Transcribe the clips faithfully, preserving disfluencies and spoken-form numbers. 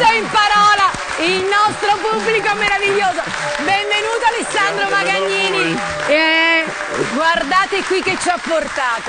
preso in parola il nostro pubblico meraviglioso. Benvenuto Alessandro Magagnini. Eh, guardate qui che ci ha portato.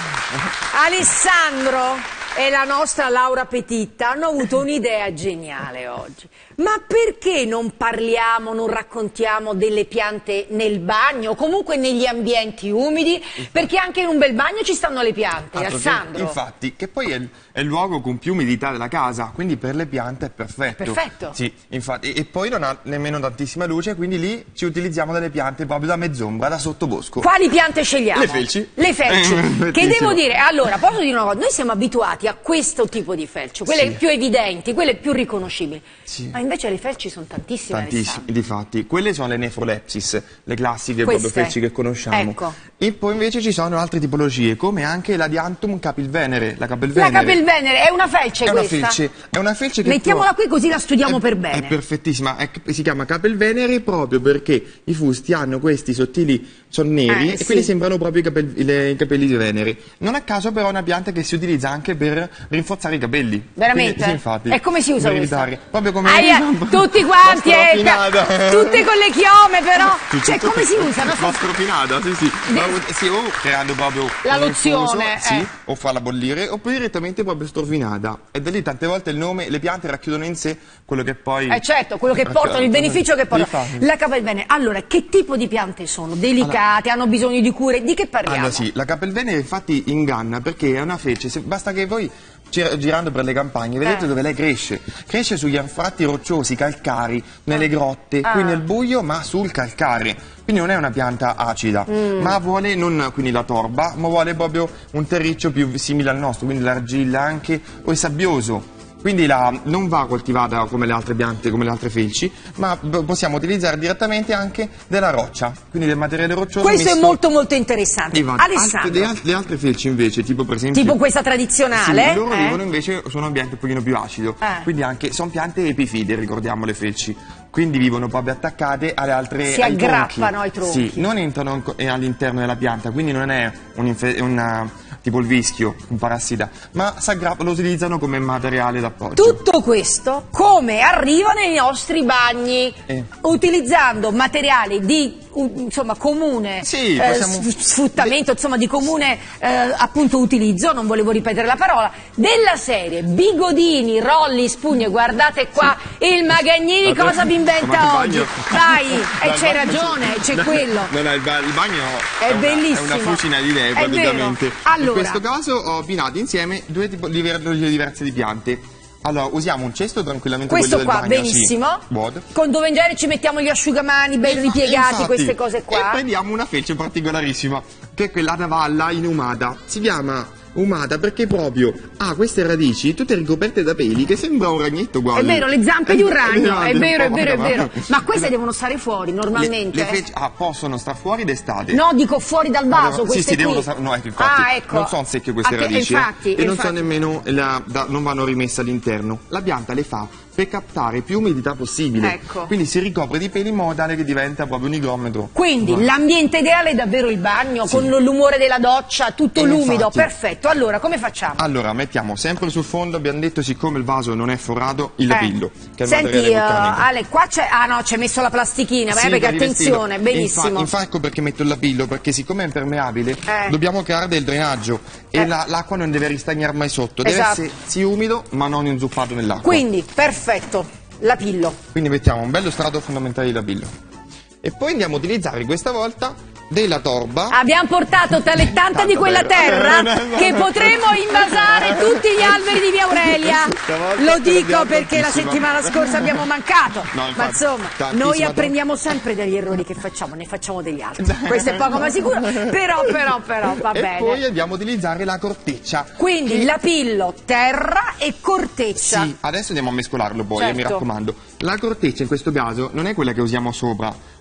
Alessandro e la nostra Laura Petitta hanno avuto un'idea geniale oggi. Ma perché non parliamo, non raccontiamo delle piante nel bagno, o comunque negli ambienti umidi? Perché anche in un bel bagno ci stanno le piante, Altro Alessandro. Che, infatti, che poi è il, è il luogo con più umidità della casa, quindi per le piante è perfetto. È perfetto. Sì, infatti, e, e poi non ha nemmeno tantissima luce, quindi lì ci utilizziamo delle piante proprio da mezz'ombra, da sottobosco. Quali piante scegliamo? Le felci. Le felci. Eh, che devo dire, allora, posso dire una cosa, noi siamo abituati a questo tipo di felce, quelle Sì. più evidenti, quelle più riconoscibili. Sì. Ma invece le felci sono tantissime. Tantissimi, difatti. Quelle sono le nefrolepsis, le classiche Queste. proprio felci che conosciamo. Ecco. E poi invece ci sono altre tipologie, come anche la Dianthum capilvenere. La capilvenere. La capilvenere è una felce è una questa? felce, è una felce che Mettiamola può- qui così la studiamo è, per bene. È perfettissima, è- si chiama capelvenere proprio perché i fusti hanno questi sottili, sono neri Eh, e sì. quindi sembrano proprio i, capel- le- i capelli di Venere. Non a caso però è una pianta che si utilizza anche per rinforzare i capelli. Veramente? Quindi, sì, infatti. E come si usa Per questa? evitare- Proprio come Aia, tutti quanti, la eh, strofinata. tutti con le chiome però. Sì, Cioè, tutto- come si usa? Non so- La strofinata, sì, sì. Ma, sì, o creando proprio La un lozione, infuso, sì, eh. o farla bollire, oppure direttamente proprio strofinata. E da lì tante volte il nome, le piante racchiudono in sé quello che poi... Eh certo, quello che portano, il beneficio che portano. Difatti. La capelvenere, allora, che tipo di piante sono? Delicate, hanno bisogno di cure? Di che parliamo? Allora sì, la capelvenere infatti inganna perché è una felce, se- basta che voi gi- girando per le campagne vedete Eh. dove lei cresce. Cresce sugli anfratti rocciosi, calcari, nelle grotte, Ah. qui nel buio ma sul calcare. Quindi non è una pianta acida, Mm. ma vuole non quindi la torba, ma vuole proprio un terriccio più simile al nostro, quindi l'argilla anche, o è sabbioso. Quindi la, non va coltivata come le altre piante, come le altre felci, ma b- possiamo utilizzare direttamente anche della roccia, quindi del materiale roccioso. Questo è messo- molto molto interessante. Infatti, altre- Alessandro, le, al- le altre felci invece, tipo per esempio... tipo questa tradizionale? Sì, loro eh? vivono invece su un ambiente un pochino più acido, Eh. quindi anche, sono piante epifite, ricordiamo le felci, quindi vivono proprio attaccate alle altre... Si ai aggrappano tronchi. ai tronchi. Sì, non entrano anco- eh, all'interno della pianta, quindi non è un infe- una, tipo il vischio, un parassita, ma si aggrappa- lo utilizzano come materiale d'appoggio. Tutto questo come arriva nei nostri bagni? Eh. Utilizzando materiali di u- insomma comune Sì, eh, possiamo- s- sfruttamento, insomma di comune eh, appunto utilizzo, non volevo ripetere la parola, della serie bigodini, rolli, spugne, guardate qua il Magagnini Vabbè, cosa vi ma inventa il oggi? bagno- Vai, e Dal c'hai bagno- ragione, c'è No, quello. No, no, il, ba- il bagno È una, bellissimo. È una fucina di idee È vero. praticamente. Allora. In questo caso ho abbinato insieme due tipologie diverse di piante. Allora, usiamo un cesto tranquillamente Questo quello del qua, bagno, benissimo. Sì, buono. Con dove in genere ci mettiamo gli asciugamani ben Infa- ripiegati, infatti. queste cose E qua. prendiamo una felce particolarissima, che è quella da valla inumata. Si chiama umata perché proprio ha queste radici tutte ricoperte da peli che sembra un ragnetto quasi. È vero, le zampe di un ragno, è un vero, è po' vero, è vero. ma- Ma queste devono stare fuori normalmente? Le, le felci ah, possono stare fuori d'estate. No, dico fuori dal vaso, Allora, queste sì, sì, qui. devono sta- no, ecco, infatti, ah, ecco. non sono secche queste Ah, che- radici eh, infatti, e non infatti. sono nemmeno la- da- non vanno rimesse all'interno. La pianta le fa per captare più umidità possibile. Ecco. Quindi si ricopre di peli in modo tale che diventa proprio un igrometro. Quindi Guarda. l'ambiente ideale è davvero il bagno, Sì. con l'umore della doccia, tutto E l'umido, infatti. perfetto. Allora, come facciamo? Allora, mettiamo sempre sul fondo, abbiamo detto, siccome il vaso non è forato, il Eh. lapillo, che è il Senti, materiale uh, vulcanico. Ale, qua c'è... Ah no, c'è messo la plastichina, Sì, eh, perché per rivestirlo. attenzione, benissimo. Infa- Infatti, ecco perché metto il lapillo, perché siccome è impermeabile, Eh. dobbiamo creare del drenaggio e Eh. la- l'acqua non deve ristagnare mai sotto, deve Esatto. essere sì umido ma non inzuppato nell'acqua. Quindi, perfetto, la pillo. Quindi mettiamo un bello strato fondamentale di lapillo. E poi andiamo a utilizzare questa volta della torba. Abbiamo portato tale tanta di Tanto quella bello. terra No, no, no. che potremo invasare tutti gli alberi di via Aurelia. Stavolta Lo ce dico l'abbiamo perché la tantissima. settimana scorsa abbiamo mancato. No, Ma infatti, insomma, tantissima noi torba. apprendiamo sempre dagli errori che facciamo, ne facciamo degli altri. Questo è poco ma sicuro, però, però, però, va e bene. poi andiamo a utilizzare la corteccia. Quindi Che- lapillo, terra e corteccia. Sì, adesso andiamo a mescolarlo poi, eh, mi Certo. raccomando. La corteccia in questo caso non è quella che usiamo sopra,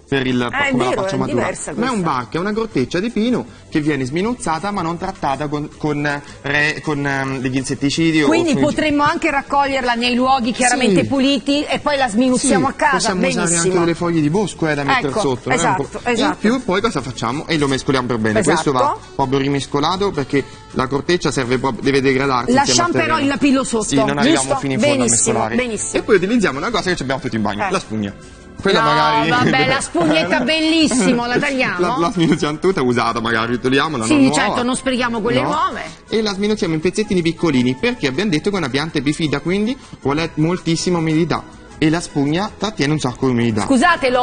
per il, è come vero, la faccio è maturare. diversa Ma è un questa. bark, è una grotteccia di pino che viene sminuzzata ma non trattata con, con, re, con um, degli insetticidi. Quindi o potremmo anche raccoglierla nei luoghi chiaramente sì. puliti e poi la sminuzziamo sì, a casa. possiamo Benissimo. usare anche delle foglie di bosco eh, da mettere Ecco, sotto. non è un esatto, po'. esatto. In più poi cosa facciamo? E lo mescoliamo per bene. Esatto. Questo va proprio rimescolato perché la corteccia serve proprio, deve degradarsi. Lasciamo però il pillo sotto. Sì, non arriviamo giusto? fino in fondo benissimo, a mescolare. benissimo. E poi utilizziamo una cosa che abbiamo tutti in bagno, Eh. la spugna. Quella no, magari... vabbè, la spugnetta bellissimo, la tagliamo? La, la sminuzziamo tutta usata, magari togliamola. Sì, non certo, nuova. non sprechiamo quelle No. nuove. E la sminuzziamo in pezzettini piccolini perché abbiamo detto che è una pianta bifida, quindi vuole moltissima umidità. E la spugna trattiene un sacco di umidità. Scusatelo,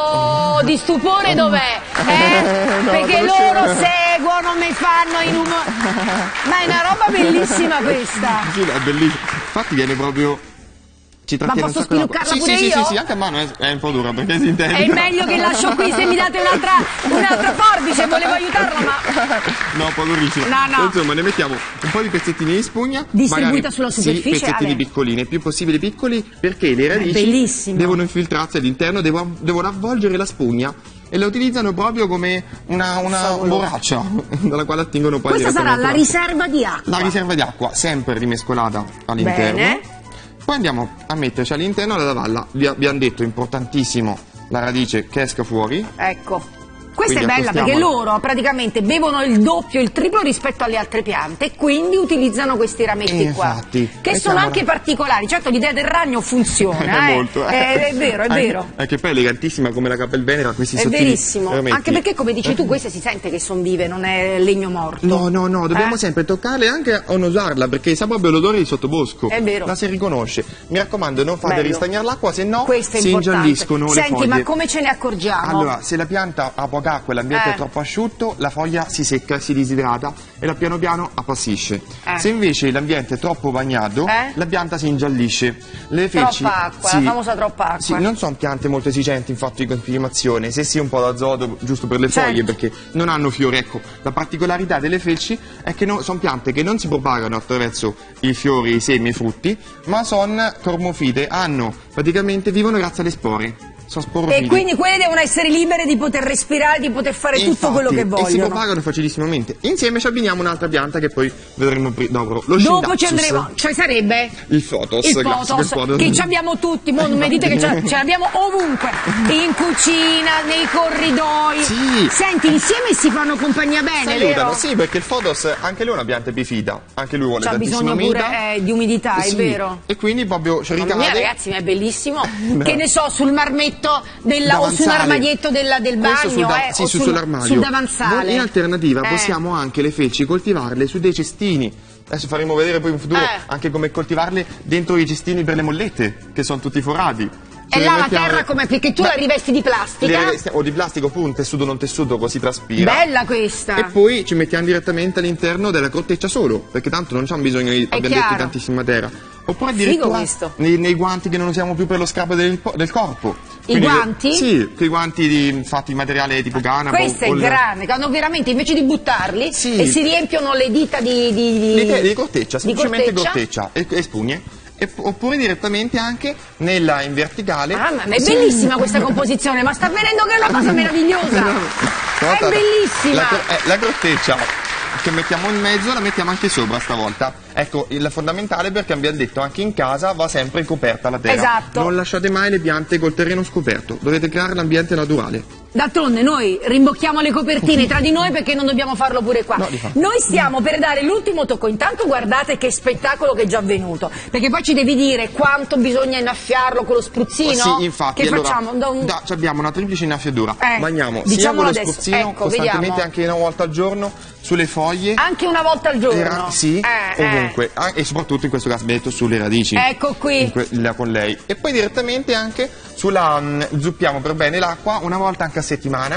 oh, di stupore dov'è? Eh? No, Perché dove loro c'è? seguono, mi fanno in un... Ma è una roba bellissima questa. Sì, è bellissimo. Infatti viene proprio... Ci trattiene posso un sacco d'acqua. spiluccarla sì, pure sì, io? Sì, sì, anche a mano è, è un po' dura perché si intende. È meglio che lascio qui se mi date un'altra un'altra forbice, volevo aiutarla ma... No, un po' durissimo. No, no. Insomma, ne mettiamo un po' di pezzettini di spugna. Distribuita magari, sulla superficie, Sì, pezzettini Ale. piccolini, il più possibile piccoli, perché le radici bellissimo. devono infiltrarsi all'interno, devono, devono avvolgere la spugna. E la utilizzano proprio come una, una borraccia dalla quale attingono poi Questa sarà la direttamente riserva di acqua. la riserva di acqua, sempre rimescolata all'interno. Bene. Poi andiamo a metterci all'interno la lavalla. Vi abbiamo detto, importantissimo, la radice che esca fuori. Ecco. Questa Quindi è bella perché accostiamola. loro praticamente bevono il doppio, il triplo rispetto alle altre piante e quindi utilizzano questi rametti Infatti, qua, che mettiamola. sono anche particolari. Certo l'idea del ragno funziona, È eh. molto, eh. È, è vero, è Anche- vero. È che poi è elegantissima come la Capelvenera, questi È sottili verissimo, rametti. anche perché come dici tu queste si sente che sono vive, non è legno morto. No, no, no, dobbiamo Eh? sempre toccarle anche a non usarla perché sa proprio l'odore di sottobosco. È vero. La si riconosce. Mi raccomando, non fate Bello. ristagnare l'acqua, se no Questo è si importante. ingialliscono le Senti, foglie. ma come ce ne accorgiamo? Allora, se la pianta ha poca acqua e l'ambiente Eh. è troppo asciutto, la foglia si secca, si disidrata e la piano piano appassisce. Eh. Se invece l'ambiente è troppo bagnato, Eh? la pianta si ingiallisce. Le felci, Troppa acqua, la famosa troppa acqua. Sì, non sono piante molto esigenti infatti di continuazione, se sì un po' d'azoto giusto per le foglie Certo. perché non hanno fiori. Ecco, la particolarità delle felci è che no- sono piante che non si propagano attraverso i fiori, i semi e i frutti, ma sono cormofite, hanno praticamente vivono grazie alle spore. Sono sporofite. E quindi quelle devono essere libere di poter respirare, di poter fare tutto Infatti, quello che e si vogliono. propagano facilissimamente. Insieme ci abbiniamo un'altra pianta che poi vedremo pri- dopo. Lo Dopo ci Scindapsus. andremo, cioè sarebbe Il Photos, il classico, Photos, il Photos. che ci abbiamo tutti, mo non mi dite che ce ce l'abbiamo ovunque, in cucina, nei corridoi. Sì. Senti, insieme si fanno compagnia Si bene, aiutano, vero? sì, perché il Photos anche lui è una pianta epifita, anche lui vuole C'ha tantissima bisogno pure umidità. eh, di umidità, è Sì, vero? E quindi proprio ci Mamma ricade. mia ragazzi, ma è bellissimo. Che ne so, sul marmetto della, o su un davanzale. armadietto della- del Questo bagno, sul da- eh, sì, o su- sul, sull'armadio. sul davanzale. In alternativa Eh. possiamo anche le felci coltivarle su dei cestini. Adesso faremo vedere poi in futuro Eh. anche come coltivarle dentro i cestini per le mollette, che sono tutti forati. Ce E le là la mettiamo- terra come? Perché tu Beh, la rivesti di le plastica? rivesti- o di plastica oppure un tessuto non tessuto così traspira. Bella questa. E poi ci mettiamo direttamente all'interno della corteccia solo, perché tanto non c'è bisogno di, abbiamo detto, chiaro. di tantissima terra. Oppure Figo addirittura questo. nei, nei guanti che non usiamo più per lo scrap del, po- del corpo. I guanti? Sì, quei guanti di, fatti in materiale tipo canapa. Questo è o il- grande, quando veramente invece di buttarli Sì. e si riempiono le dita di, di, di- Di, te- di corteccia, di semplicemente corteccia. corteccia, e, e spugne. E- oppure direttamente anche nella in verticale. Ah, ma è Sì. bellissima questa composizione, ma sta venendo che è una cosa meravigliosa. Guarda, È bellissima. La, cor- eh, la corteccia che mettiamo in mezzo la mettiamo anche sopra stavolta. Ecco, il fondamentale perché abbiamo detto anche in casa va sempre coperta la terra. Esatto. Non lasciate mai le piante col terreno scoperto, dovete creare l'ambiente naturale. D'altronde noi rimbocchiamo le copertine tra di noi perché non dobbiamo farlo pure qua. No, di fa- Noi stiamo per dare l'ultimo tocco. Intanto guardate che spettacolo che è già avvenuto. Perché poi ci devi dire quanto bisogna innaffiarlo con lo spruzzino. Oh, sì, infatti, Che allora, facciamo? Da un- da- ci abbiamo una triplice innaffiatura. Eh, Bagniamo sia diciamolo con lo adesso. spruzzino Ecco, costantemente, vediamo. anche una volta al giorno, sulle foglie. Anche una volta al giorno. Era- sì, Eh, ovunque. Ah, e soprattutto in questo caso abbiamo detto sulle radici. Ecco qui. In que- là con lei. E poi direttamente anche sulla. mh, zuppiamo per bene l'acqua una volta anche a settimana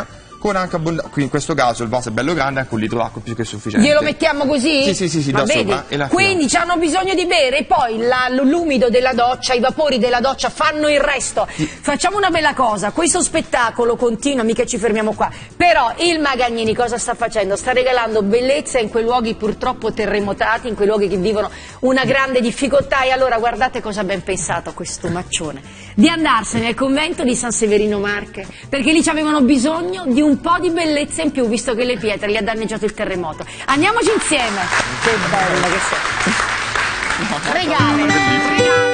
con anche in questo caso il vaso è bello grande, anche un litro d'acqua più che sufficiente. Glielo mettiamo così? Sì, sì, sì, sì, ma da vedi? sopra e la Quindi hanno bisogno di bere e poi la- l'umido della doccia, i vapori della doccia fanno il resto. Sì. Facciamo una bella cosa, questo spettacolo continua, mica ci fermiamo qua, però il Magagnini cosa sta facendo? Sta regalando bellezza in quei luoghi purtroppo terremotati, in quei luoghi che vivono una grande difficoltà, e allora guardate cosa ha ben pensato questo maccione, di andarsene al convento di San Severino Marche, perché lì ci avevano bisogno di un po' di bellezza in più, visto che le pietre gli ha danneggiato il terremoto. Andiamoci insieme! Che bella che sei! Regale! Regale!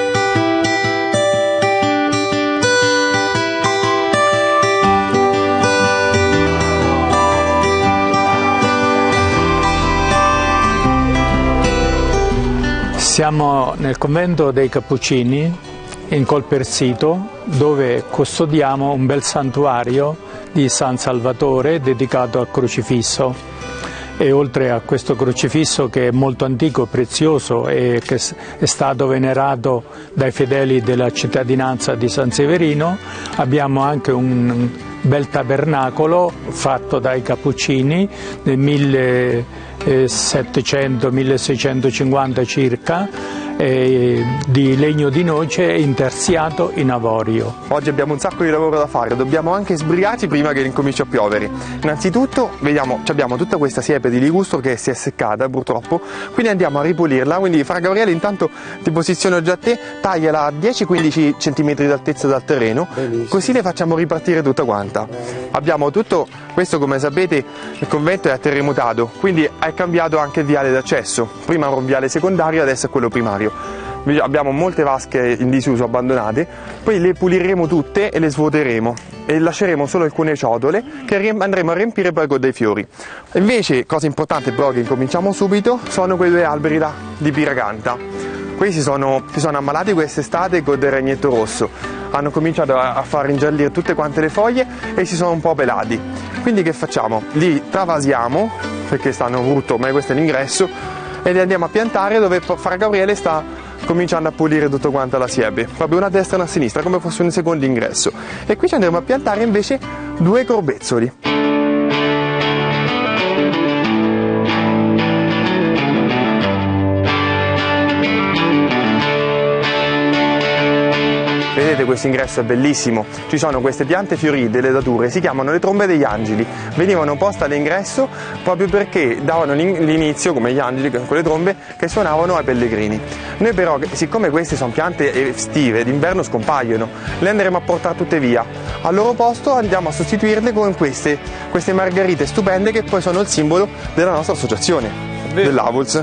Siamo nel convento dei Cappuccini in Colpersito, dove custodiamo un bel santuario di San Salvatore dedicato al crocifisso, e oltre a questo crocifisso che è molto antico, prezioso e che è stato venerato dai fedeli della cittadinanza di San Severino, abbiamo anche un bel tabernacolo fatto dai Cappuccini nel millesettecento milleseicentocinquanta circa, eh, di legno di noce intarsiato in avorio. Oggi abbiamo un sacco di lavoro da fare, dobbiamo anche sbrigarci prima che incominci a piovere. Innanzitutto vediamo, abbiamo tutta questa siepe di ligustro che si è seccata purtroppo, quindi andiamo a ripulirla. Quindi Fra Gabriele, intanto ti posiziono già a te, tagliala a dieci quindici centimetri d'altezza dal terreno. Benissimo. Così le facciamo ripartire tutta quanta. Abbiamo tutto questo, come sapete il convento è terremotato, quindi è cambiato anche il viale d'accesso, prima era un viale secondario, adesso è quello primario. Abbiamo molte vasche in disuso abbandonate, poi le puliremo tutte e le svuoteremo e lasceremo solo alcune ciotole che andremo a riempire poi con dei fiori. Invece, cosa importante però che incominciamo subito, sono quei due alberi là di Piracanta. Questi sono, si sono ammalati quest'estate con del ragnetto rosso, hanno cominciato a, a far ingiallire tutte quante le foglie e si sono un po' pelati. Quindi che facciamo? Li travasiamo, perché stanno brutto, ma questo è l'ingresso, e li andiamo a piantare dove Fra Gabriele sta cominciando a pulire tutto quanto la siepe, proprio una a destra e una a sinistra, come fosse un secondo ingresso. E qui ci andremo a piantare invece due corbezzoli. Vedete, questo ingresso è bellissimo, ci sono queste piante fiorite, delle dature, si chiamano le trombe degli angeli, venivano poste all'ingresso proprio perché davano l'inizio, come gli angeli, con le trombe che suonavano ai pellegrini. Noi però, siccome queste sono piante estive, d'inverno scompaiono, le andremo a portare tutte via, al loro posto andiamo a sostituirle con queste, queste margherite stupende che poi sono il simbolo della nostra associazione, dell'Avulz.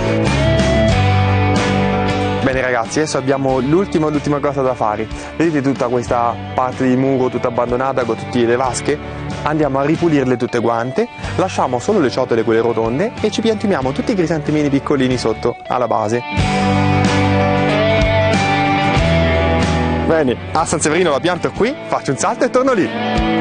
Bene ragazzi, adesso abbiamo l'ultima l'ultima cosa da fare. Vedete tutta questa parte di muro tutta abbandonata con tutte le vasche? Andiamo a ripulirle tutte quante, lasciamo solo le ciotole quelle rotonde e ci piantumiamo tutti i crisantemini piccolini sotto alla base. Bene, a San Severino la pianto qui, faccio un salto e torno lì.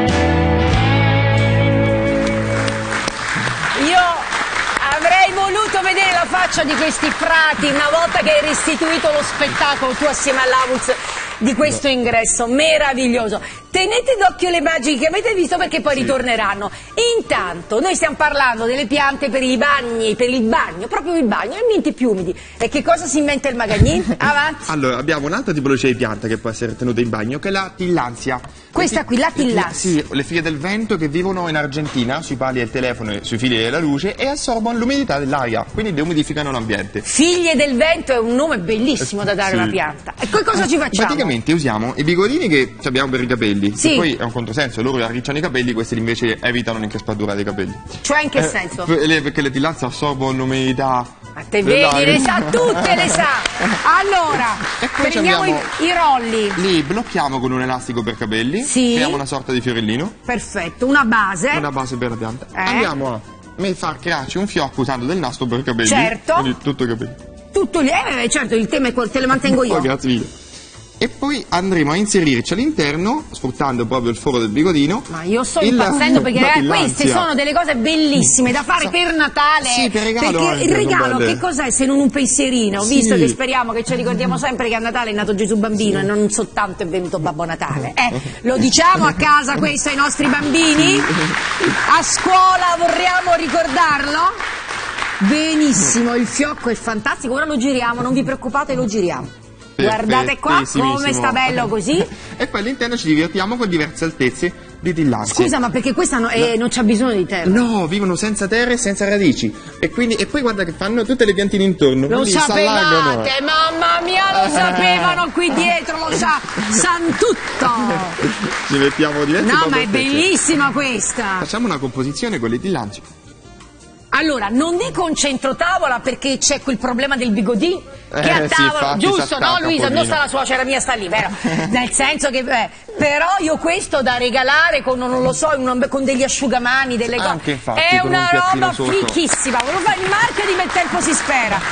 Avrei voluto vedere la faccia di questi frati una volta che hai restituito lo spettacolo tu assieme all'Avulz di questo ingresso meraviglioso. Tenete d'occhio le immagini che avete visto, perché poi sì, ritorneranno. Intanto noi stiamo parlando delle piante per i bagni, per il bagno, proprio il bagno, ambienti più umidi. E che cosa si inventa il Magagnini? Avanti. Allora, abbiamo un'altra tipologia di pianta che può essere tenuta in bagno, che è la tillandsia. Questa qui, la tillandsia. Sì, le figlie del vento che vivono in Argentina, sui pali del telefono e sui fili della luce, e assorbono l'umidità dell'aria, quindi deumidificano l'ambiente. Figlie del vento è un nome bellissimo da dare a sì, una pianta. E poi cosa ci facciamo? Praticamente usiamo i bigodini che abbiamo per i capelli, sì, che poi è un controsenso, loro arricciano i capelli, questi invece evitano l'increspatura dei capelli. Cioè, in che eh, senso? Le, perché le tillandsie assorbono l'umidità. A te vedi, le sa tutte, le sa. Allora, prendiamo i, i rolli. Li blocchiamo con un elastico per capelli, sì, creiamo una sorta di fiorellino. Perfetto, una base. Una base per la pianta. Eh? Andiamo a far crearci un fiocco usando del nastro per capelli. Certo. Quindi tutto i capelli. Tutto lì, eh, certo, il tema è quello, te lo mantengo io. Oh, grazie mille. e poi andremo a inserirci all'interno, sfruttando proprio il foro del bigodino. Ma io sto il- impazzendo perché la ragazzi, tillandsia. queste sono delle cose bellissime da fare per Natale. Sì, per regalo perché anche, il regalo sono belle. che cos'è se non un pensierino? Sì. Visto che speriamo che ci ricordiamo sempre che a Natale è nato Gesù Bambino e non soltanto è venuto Babbo Natale. Eh, lo diciamo a casa questo ai nostri bambini? A scuola vorremmo ricordarlo? Benissimo, il fiocco è fantastico, ora lo giriamo, non vi preoccupate, lo giriamo. Guardate qua come sta bello così. E poi all'interno ci divertiamo con diverse altezze di tillandsie. Scusa, ma perché questa no- eh, non c'ha bisogno di terra? No, vivono senza terra e senza radici. E quindi e poi guarda che fanno tutte le piantine intorno. Lo quindi s'allargano. sapevate, mamma mia, lo sapevano qui dietro, lo sa, san tutto. Ci mettiamo diverse No, proprio ma è altezze. bellissima questa. Facciamo una composizione con le tillandsie. Allora, non dico un centrotavola perché c'è quel problema del bigodì che Eh, a sì, tavola, infatti, giusto, s'attacca no un Luisa? Non pochino. sta la suocera mia, sta lì, vero? Nel senso che, eh, però io questo da regalare con, non lo so, un- con degli asciugamani, delle cose, Anche infatti, è con un una piattino roba sotto. fichissima. Volevo fare il marketing, ma il tempo si spera.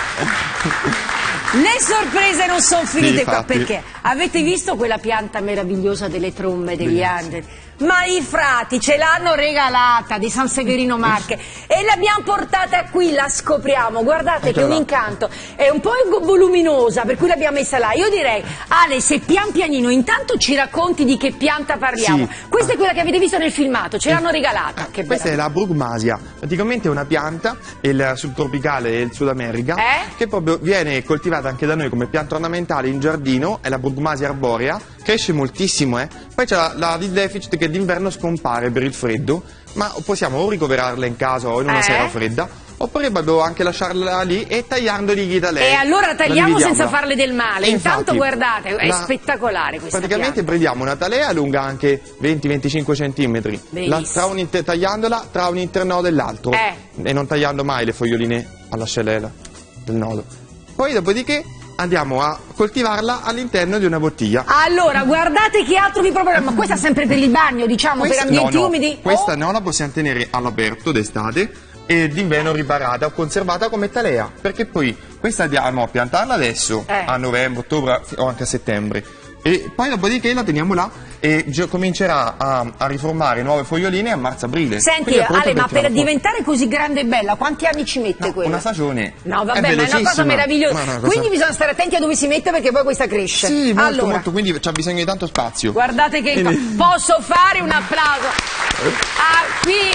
Le sorprese non sono finite qua infatti. perché avete visto quella pianta meravigliosa delle trombe degli angeli? Ma i frati ce l'hanno regalata di San Severino Marche e l'abbiamo portata qui, la scopriamo, guardate che è un incanto, è un po' voluminosa per cui l'abbiamo messa là. Io direi, Ale, se pian pianino intanto ci racconti di che pianta parliamo. Sì. Questa è quella che avete visto nel filmato, ce l'hanno regalata. Che Questa è bella. la Brugmasia, praticamente è una pianta, il subtropicale del Sud America, Eh? che proprio viene coltivata anche da noi come pianta ornamentale in giardino, è la Brugmasia arborea, cresce moltissimo, eh. Poi c'è la, la di deficit che d'inverno scompare per il freddo, ma possiamo o ricoverarla in casa o in una Eh? sera fredda, oppure proprio anche lasciarla lì e tagliandoli gli da lei. E allora la tagliamo dividiamola. senza farle del male. E Intanto infatti, guardate, è la- spettacolare questa Praticamente pianta. prendiamo una talea lunga anche venti venticinque centimetri, Benissimo. la- tra un inter- tagliandola tra un internodo e l'altro, Eh. e non tagliando mai le foglioline all'ascella del nodo. Poi dopodiché andiamo a coltivarla all'interno di una bottiglia. Allora, guardate che altro vi proporrò, ma questa è sempre per il bagno, diciamo, Questa- per ambienti no, no, umidi? Questa Oh, no, la possiamo tenere all'aperto d'estate e d'inverno riparata o conservata come talea, perché poi questa andiamo a piantarla adesso, Eh. a novembre, ottobre o anche a settembre, e poi dopodiché la teniamo là e gio- comincerà a, a riformare nuove foglioline a marzo-aprile. Senti, Quindi è pronta Ale, ma tirarla per fuori. diventare così grande e bella, quanti anni ci mette No, quella? una stagione. No, È vabbè, ma è una cosa velocissima. meravigliosa. Ma è una cosa- Quindi bisogna stare attenti a dove si mette perché poi questa cresce. Sì, molto, allora, molto, quindi c'ha bisogno di tanto spazio. guardate che Quindi- posso fare un applauso. Ah, qui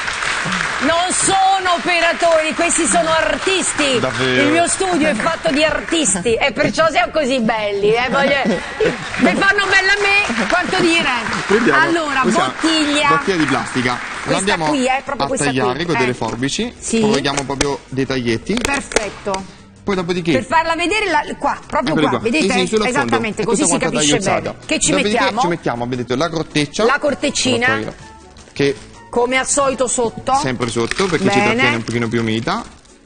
non sono operatori, questi sono artisti. Davvero? Il mio studio è fatto di artisti e perciò siamo così belli. Eh? Voglio... Mi fanno bella a me, quanto dire. Prendiamo- Allora, usiamo bottiglia. bottiglia di plastica. Questa La andiamo qui, eh, proprio a questa tagliare qui, con eh. delle forbici. Sì. Provvediamo proprio dei taglietti. Perfetto. Poi dopodiché Per farla vedere la- qua, proprio Eccole qua, vedete? Sì, sì, sullo fondo. Esattamente, È così tutta si quanta capisce tagliuzzata. bene. Che ci Dopodiché mettiamo? ci mettiamo, abbiamo detto, la corteccia. La corteccina. Eccola qua, che Come al solito sotto. sempre sotto perché ci Bene. trattiene un pochino più umidità.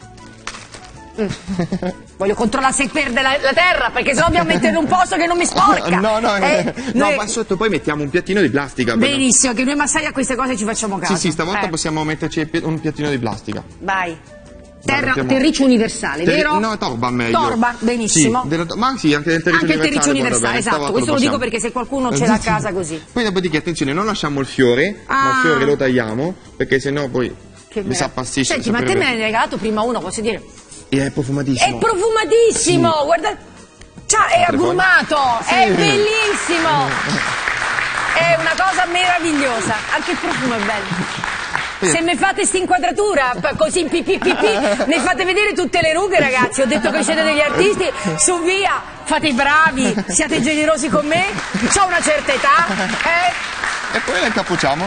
Voglio controllare se perde la, la terra, perché sennò dobbiamo mettere in un posto che non mi sporca. No, no, Eh, no, noi- ma sotto poi mettiamo un piattino di plastica. per- Benissimo, che noi massai a queste cose ci facciamo caso. Sì, sì, stavolta Eh, possiamo metterci il pi- un piattino di plastica. Vai. Terra, mettiamo- terriccio universale, Terri- vero? No, torba meglio. Torba, benissimo. Sì, della- ma sì, anche del terriccio Anche il universale. terriccio guarda universale, bene, esatto. stavolta Questo lo dico possiamo. perché se qualcuno ce l'ha a casa così. Poi dopodiché, attenzione, non lasciamo il fiore, ma Ah. il fiore lo tagliamo, perché sennò poi Che mi bello. si appassisce. Senti, ma te me ne hai regalato prima uno, posso dire? E è profumatissimo. È profumatissimo, guarda. Ciao, è Altre aggumato, foglie? è Sì. bellissimo. È una cosa meravigliosa, anche il profumo è bello. Se mi fate sta inquadratura, p- così in pi pi pi pi, ne fate vedere tutte le rughe, ragazzi. Ho detto che siete degli artisti, su via, fate i bravi, siate generosi con me. C'ho una certa età, eh? E poi la incappucciamo.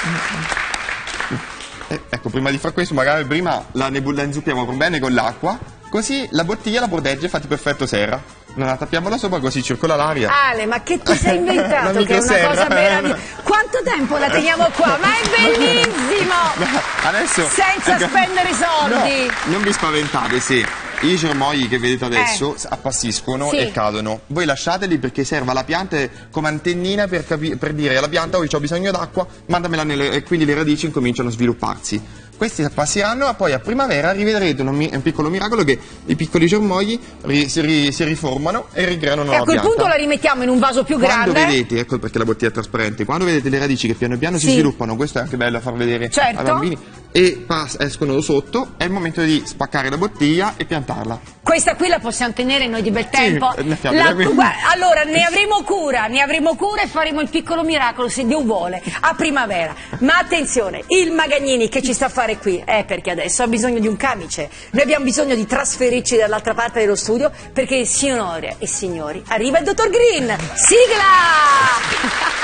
Eh, ecco, prima di fare questo, magari prima la, nebu- la inzuppiamo bene con l'acqua, così la bottiglia la protegge, infatti perfetto serra. Non la tappiamo da sopra così circola l'aria. Ale, ma che ti sei inventato? La Che è una microserra. cosa meravigliosa. Quanto tempo la teniamo qua? Ma è bellissimo! Adesso Senza ecco, spendere soldi. no, non vi spaventate se i germogli che vedete adesso appassiscono Sì. e cadono. Voi lasciateli perché serve alla pianta come antennina per, capi- per dire alla pianta: oh, ho bisogno d'acqua, mandamela nelle... e quindi le radici incominciano a svilupparsi. questi passeranno, ma poi a primavera rivedrete un, un piccolo miracolo che i piccoli germogli ri, si, ri, si riformano e ricreano una nuova pianta. E a quel pianta. punto la rimettiamo in un vaso più quando grande. Vedete, ecco perché la bottiglia è trasparente, quando vedete le radici che piano piano sì. si sviluppano, questo è anche bello a far vedere certo. ai bambini, e pass, escono sotto, è il momento di spaccare la bottiglia e piantarla. Questa qui la possiamo tenere noi di bel tempo. Sì, la, guarda, allora ne avremo cura, ne avremo cura e faremo il piccolo miracolo, se Dio vuole, a primavera. Ma attenzione, il Magagnini che ci sta a fare qui è perché adesso ha bisogno di un camice. Noi abbiamo bisogno di trasferirci dall'altra parte dello studio perché, signore e signori, arriva il dottor Green. Sigla!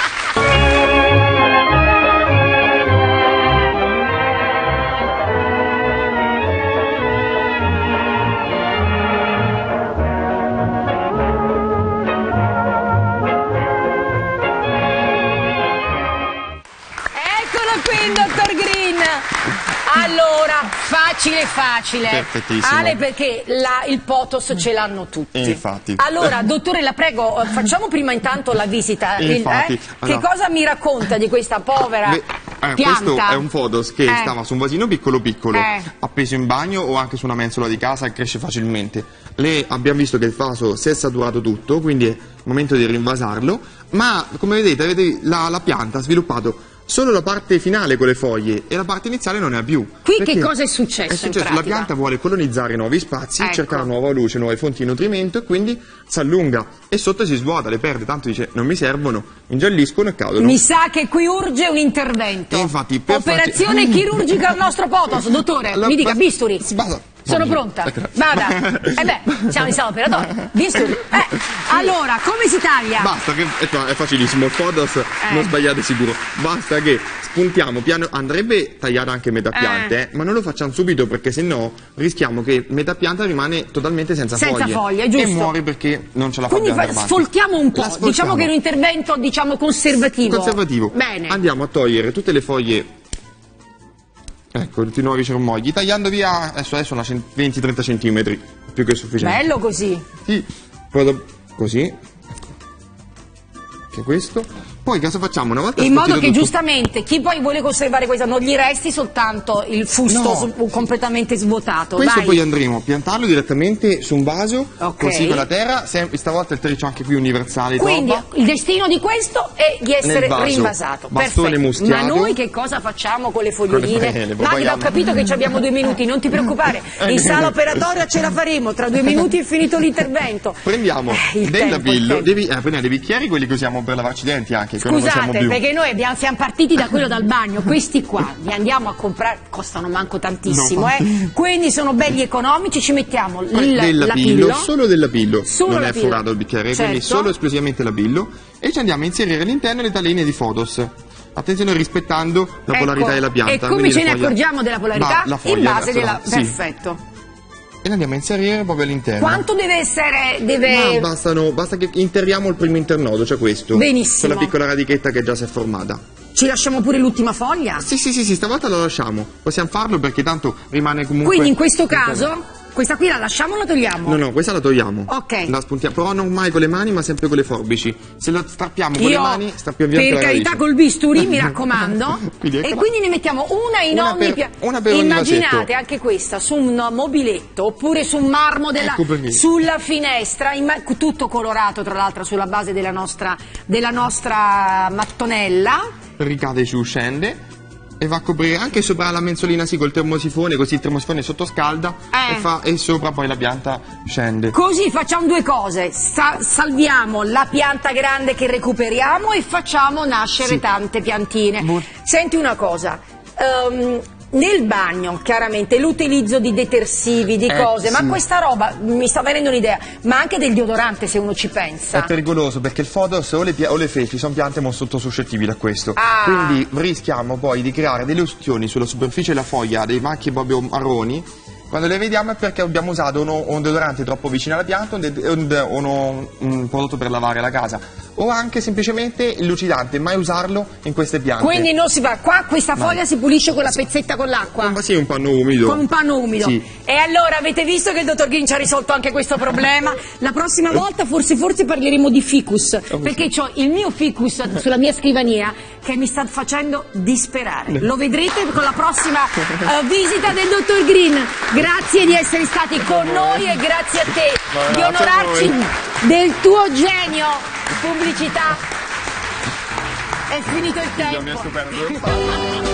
Dottor Green, allora facile facile, perfettissimo. Ale, perché la, il Potos ce l'hanno tutti. E infatti. Allora, dottore, la prego, facciamo prima intanto la visita. E infatti. Eh? Allora, che cosa mi racconta di questa povera beh, eh, pianta? Questo è un Potos che eh. stava su un vasino piccolo piccolo, eh. appeso in bagno o anche su una mensola di casa e cresce facilmente. Le abbiamo visto che il vaso si è saturato tutto, quindi è il momento di rinvasarlo, ma come vedete, vedete la, la pianta ha sviluppato solo la parte finale con le foglie e la parte iniziale non ne ha più. Qui che cosa è successo? È successo, la pianta vuole colonizzare nuovi spazi, ecco. cercare nuova luce, nuove fonti di nutrimento e quindi si allunga e sotto si svuota, le perde, tanto dice non mi servono, ingialliscono e cadono. Mi sa che qui urge un intervento. E infatti, per operazione farci... chirurgica al nostro Potos, dottore, la, mi dica, bisturi. Si basa. Sono pronta? Vada. Eh beh, siamo in sala operatoria. Bisturi. Eh, allora, come si taglia? Basta che è, è facilissimo, il Potos eh. non sbagliate sicuro. Basta che spuntiamo piano, andrebbe tagliata anche metà piante, eh. ma non lo facciamo subito perché sennò rischiamo che metà pianta rimane totalmente senza, senza foglie. foglie, giusto? E muore perché non ce la fa Quindi più. sfoltiamo un po', diciamo che è un intervento diciamo conservativo. Conservativo. Bene. Andiamo a togliere tutte le foglie. Ecco, tutti i nuovi germogli, tagliando via, adesso, adesso una venti trenta centimetri, più che sufficiente. Bello così. Sì, poi così, che questo. Poi cosa facciamo? Una volta in modo che tutto... giustamente chi poi vuole conservare questo non gli resti soltanto il fusto no. completamente svuotato. Questo Vai. poi andremo a piantarlo direttamente su un vaso, okay. così con la terra, sempre, stavolta il terriccio anche qui universale. Quindi troppa. Il destino di questo è di essere rinvasato. Bastone muschiato. Ma noi che cosa facciamo con le foglioline? Con le Magda, ho capito che abbiamo due minuti, non ti preoccupare, in sala operatoria ce la faremo, tra due minuti è finito l'intervento. Prendiamo eh, del labillo, devi eh, prendere dei bicchieri, quelli che usiamo per lavarci i denti anche. Scusate, perché noi abbiamo, siamo partiti da quello dal bagno, questi qua li andiamo a comprare, costano manco tantissimo, no. eh? Quindi sono belli economici, ci mettiamo il del lapillo, lapillo, solo del lapillo, solo non lapillo. è forato il bicchiere, certo. quindi solo esclusivamente lapillo, e ci andiamo a inserire all'interno le taline di Potos. Attenzione, rispettando la ecco. polarità della pianta. E come ce ne foglia... accorgiamo della polarità? La foglia, in base della... Sì. Perfetto. E la andiamo a inserire proprio all'interno. Quanto deve essere? Deve... No, bastano, basta che interriamo il primo internodo, cioè questo. Benissimo. Con la piccola radichetta che già si è formata. Ci lasciamo pure l'ultima foglia? Sì, sì, sì, sì, stavolta la lasciamo. Possiamo farlo perché tanto rimane comunque... Quindi in questo caso... Questa qui la lasciamo o la togliamo? No, no, questa la togliamo. Ok. La spuntiamo, però non mai con le mani, ma sempre con le forbici. Se la strappiamo con Io, le mani, strappiamo via per anche la carità, radice. col bisturi, mi raccomando. quindi e quindi ne mettiamo una in una ogni per, pianta. Una per ogni Immaginate vasetto. anche questa su un mobiletto oppure su un marmo della, ecco sulla finestra, tutto colorato tra l'altro sulla base della nostra, della nostra mattonella. Ricade giù, scende. E va a coprire anche sopra la mensolina sì col termosifone, così il termosifone sottoscalda eh. e, fa, e sopra poi la pianta scende. Così facciamo due cose, Sa salviamo la pianta grande che recuperiamo e facciamo nascere sì. tante piantine. Buon... Senti una cosa, um, nel bagno chiaramente l'utilizzo di detersivi, di eh, cose, sì. ma questa roba mi sta venendo un'idea, ma anche del deodorante se uno ci pensa. È pericoloso perché il Potos o le, o le felci sono piante molto suscettibili a questo, ah. quindi rischiamo poi di creare delle ustioni sulla superficie della foglia, dei macchie proprio marroni Quando le vediamo è perché abbiamo usato uno, un deodorante troppo vicino alla pianta, un, de- un, de- uno, un prodotto per lavare la casa, o anche semplicemente il lucidante, mai usarlo in queste piante. Quindi non si fa, qua questa Mai. foglia si pulisce con la pezzetta con l'acqua? Ma sì, un panno umido. Con un panno umido. Sì. E allora avete visto che il dottor Green ci ha risolto anche questo problema? La prossima volta forse forse parleremo di ficus, perché ho il mio ficus sulla mia scrivania che mi sta facendo disperare. Lo vedrete con la prossima uh, visita del dottor Green. Grazie di essere stati con noi e grazie a te No, di grazie a onorarci voi. del tuo genio. Pubblicità. È finito il Mi è tempo. stupendo.